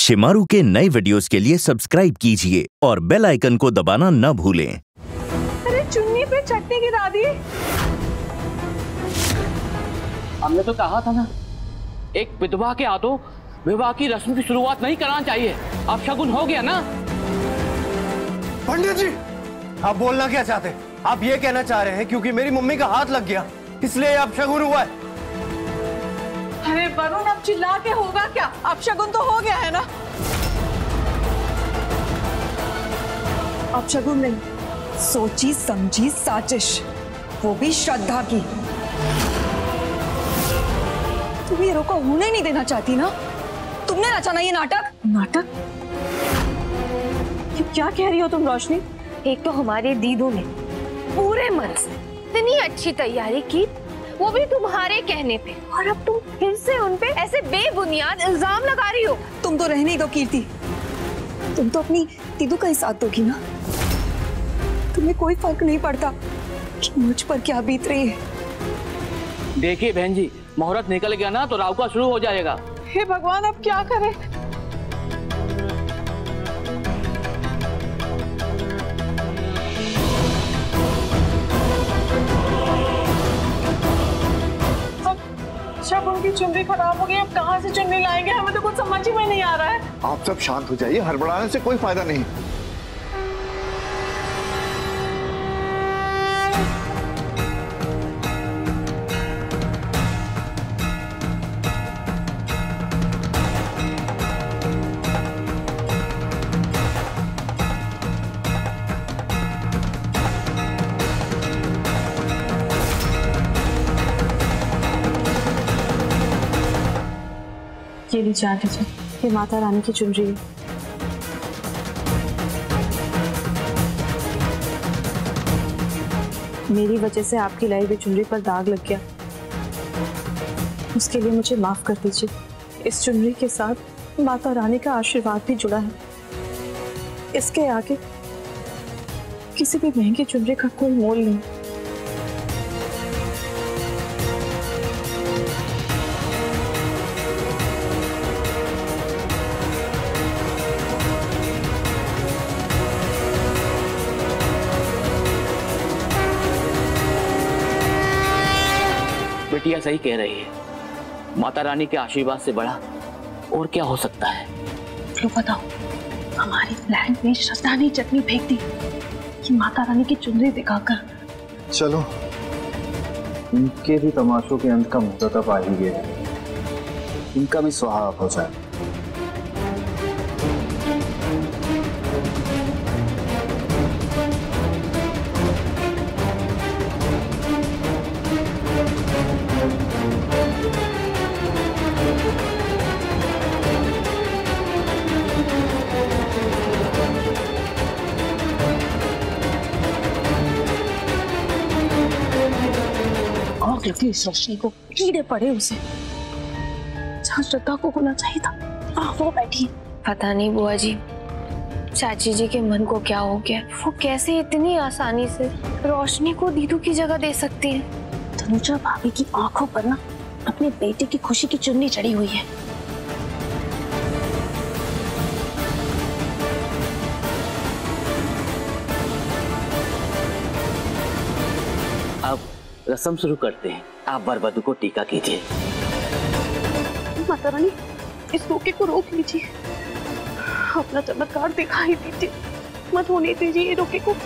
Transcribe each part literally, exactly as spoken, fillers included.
शेमारू के नए वीडियोस के लिए सब्सक्राइब कीजिए और बेल आइकन को दबाना न भूलें। अरे चुन्नी पे चटनी गिरा दी। हमने तो कहा था ना, एक विधवा के हाथों विवाह की रस्म की शुरुआत नहीं करना चाहिए। अब शगुन हो गया ना। पंडित जी, आप बोलना क्या चाहते हैं? आप ये कहना चाह रहे हैं क्योंकि मेरी मम्मी का हाथ लग गया इसलिए अब शगुन हुआ है? अरे वरुण, अब चिल्ला के होगा क्या? अब शगुन तो हो गया है ना। अब शगुन नहीं, सोची समझी साजिश, वो भी श्रद्धा की। तुम हीरो को होने नहीं देना चाहती ना? तुमने रचा ना ये नाटक? नाटक? ये क्या कह रही हो तुम रोशनी? एक तो हमारे दीदू ने पूरे मन से इतनी अच्छी तैयारी की, वो भी तुम्हारे कहने पे, और अब तुम फिर से उन पे ऐसे बेबुनियाद इल्जाम लगा रही हो। तुम तो रहने दो कीर्ति, तुम तो अपनी दीदू का ही साथ दोगी ना। तुम्हें कोई फर्क नहीं पड़ता कि मुझ पर क्या बीत रही है। देखिए बहन जी, मुहूर्त निकल गया ना तो राउका शुरू हो जाएगा। हे भगवान, अब क्या करें? अब उनकी चुन्नी खराब हो गई, अब कहाँ से चुन्नी लाएंगे? हमें तो कुछ समझ ही में नहीं आ रहा है। आप सब शांत हो जाइए, हड़बड़ाने से कोई फायदा नहीं। ये लीजिए आंटी जी, ये माता रानी की चुनरी है। मेरी वजह से आपकी लाई हुई चुनरी पर दाग लग गया, उसके लिए मुझे माफ कर दीजिए। इस चुनरी के साथ माता रानी का आशीर्वाद भी जुड़ा है। इसके आगे किसी भी महंगी चुनरी का कोई मोल नहीं। बेटिया सही कह रही है, माता रानी के आशीर्वाद से बड़ा और क्या हो सकता है? लो बताओ, हमारी प्लान में श्रद्धा ने चटनी फेंक दी कि माता रानी की चुनरी दिखाकर। चलो, इनके भी तमाशों के अंत का मुहूर्त अब आ ही गया है, इनका भी सुहाग हो जाए। क्योंकि इस रोशनी को कीड़े पड़े उसे, जहाँ श्रद्धा को होना चाहिए था वहाँ वो बैठी। पता नहीं बुआ जी, चाची जी के मन को क्या हो गया, वो कैसे इतनी आसानी से रोशनी को दीदू की जगह दे सकती है। तनुजा भाभी की आंखों पर ना अपने बेटे की खुशी की चुन्नी चढ़ी हुई है। अब रस्म शुरू करते हैं। आप वरवधु को टीका कीजिए। माता रानी, इस धोखे को रोक लीजिए, अपना चमत्कार दिखाई दीजिए, मत होने दीजिए ये धोखे को।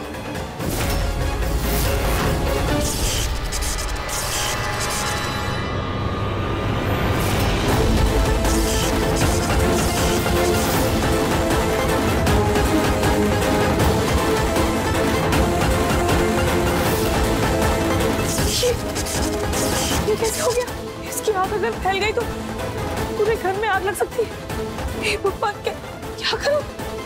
ये कैसे हो गया? इसकी आग अगर फैल गई तो पूरे घर में आग लग सकती है। हे भगवान, क्या क्या करूं?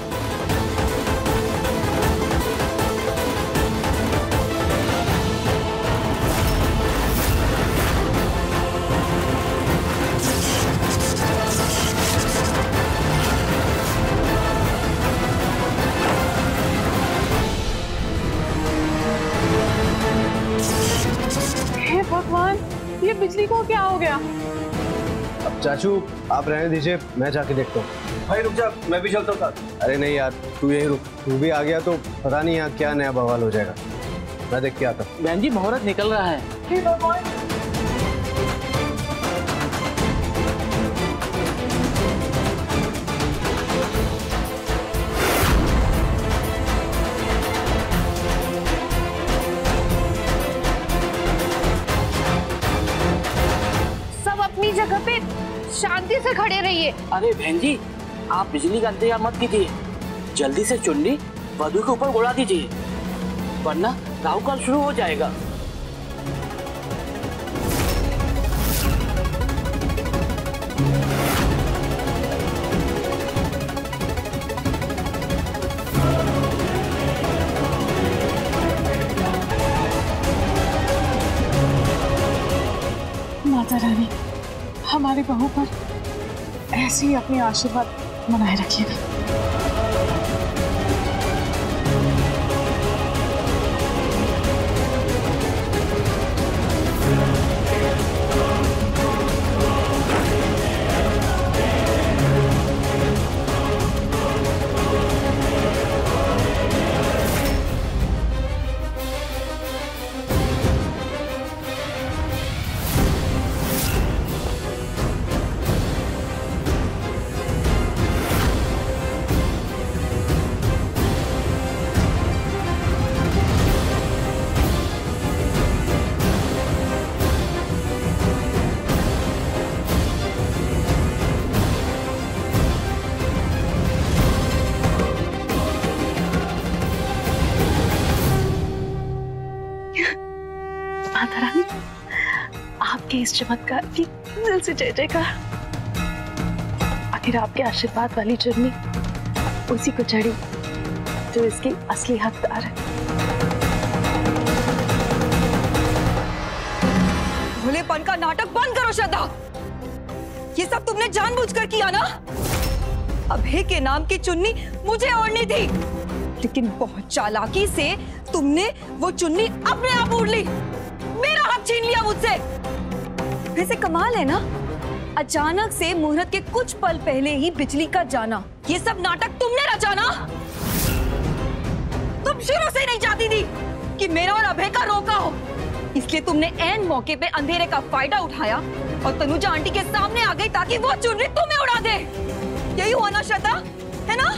हे भगवान, बिजली को क्या हो गया? अब चाचू आप रहने दीजिए, मैं जाके देखता हूँ। भाई रुक जा, मैं भी चलता हूँ साथ। अरे नहीं यार, तू यहीं रुक, तू भी आ गया तो पता नहीं यहाँ क्या नया बवाल हो जाएगा। मैं देख के आता हूँ। बहन जी मुहूर्त निकल रहा है। सब अपनी जगह पे शांति से खड़े रहिए। अरे बहन जी, आप बिजली का इंतजार मत कीजिए, जल्दी से चुन्नी वधू के ऊपर उड़ा दीजिए, वरना राहु काल शुरू हो जाएगा। माता रानी हमारी बहू पर ऐसे ही अपने आशीर्वाद बनाए रखिएगा। माता रानी आपके इस चमत्कार की दिल से जय जयकार। आखिर आपके आशीर्वाद वाली चुन्नी उसी को चढ़ी जो इसकी असली हकदार है। भोलेपन का नाटक बंद करो श्रद्धा। ये सब तुमने जानबूझकर किया ना? अभय के नाम की चुन्नी मुझे ओढ़नी थी, लेकिन बहुत चालाकी से तुमने वो चुन्नी अपने आप ओढ़ ली, मेरा हक छीन लिया मुझसे। वैसे कमाल है ना, अचानक से मुहूर्त के कुछ पल पहले ही बिजली का जाना, ये सब नाटक तुमने रचा ना? तुम शुरू से नहीं चाहती थी कि मेरा और अभय का रोका हो, इसलिए तुमने ऐन मौके पे अंधेरे का फायदा उठाया और तनुजा आंटी के सामने आ गई ताकि वो चुन्नी तुम्हें उड़ा दे। यही हुआ ना श्रद्धा, है ना?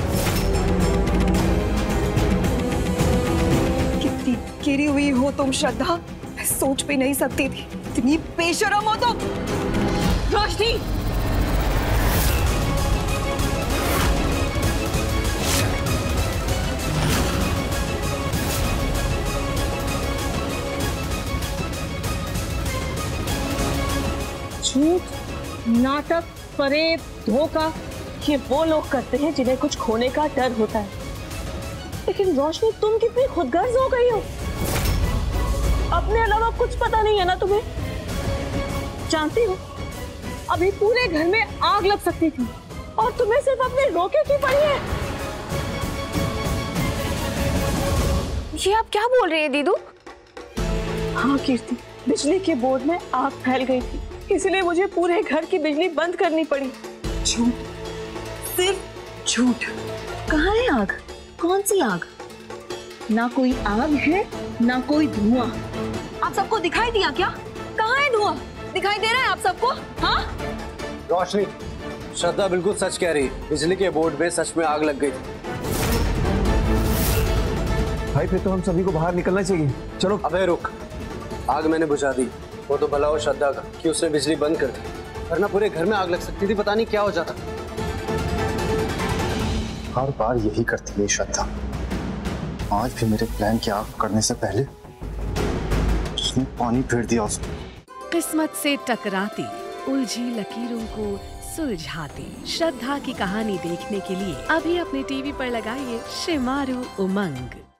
कितनी गिरी हुई हो तुम श्रद्धा, मैं सोच भी नहीं सकती थी। इतनी बेशरम हो तुम। रोशनी, झूठ, नाटक, फरेब, धोखा, ये वो लोग करते हैं जिन्हें कुछ खोने का डर होता है। लेकिन रोशनी, तुम कितनी खुदगर्ज हो गई हो। अपने अलावा कुछ पता नहीं है ना तुम्हें? जानती हो, अभी पूरे घर में आग लग सकती थी और तुम्हें सिर्फ अपने रोके की पड़ी है। ये आप क्या बोल रही है दीदू? हाँ कीर्ति, बिजली के बोर्ड में आग फैल गई थी, इसलिए मुझे पूरे घर की बिजली बंद करनी पड़ी। झूठ, सिर्फ झूठ। कहाँ है आग? कौन सी आग? ना कोई आग है ना कोई धुआं। आप सबको दिखाई दिया क्या? कहाँ है धुआं? दिखाई दे रहा है आप सबको? हाँ? रोशनी, श्रद्धा बिल्कुल सच कह रही है, बिजली के बोर्ड में सच में आग लग गई थी। भाई फिर तो हम सभी को बाहर निकलना चाहिए। चलो। अबे रुक, आग मैंने बुझा दी, वो तो भला हो श्रद्धा का कि उसने बिजली बंद कर दी, वरना पूरे घर में आग लग सकती थी, पता नहीं क्या हो जाता। हर बार यही करती है श्रद्धा। आज भी मेरे प्लान की आग करने से पहले उसने पानी फेर दिया उसको। किस्मत से टकराती उलझी लकीरों को सुलझाती श्रद्धा की कहानी देखने के लिए अभी अपने टीवी पर लगाइए शेमारू उमंग।